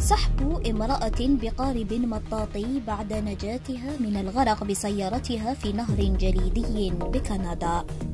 سحب امرأة بقارب مطاطي بعد نجاتها من الغرق بسيارتها في نهر جليدي بكندا.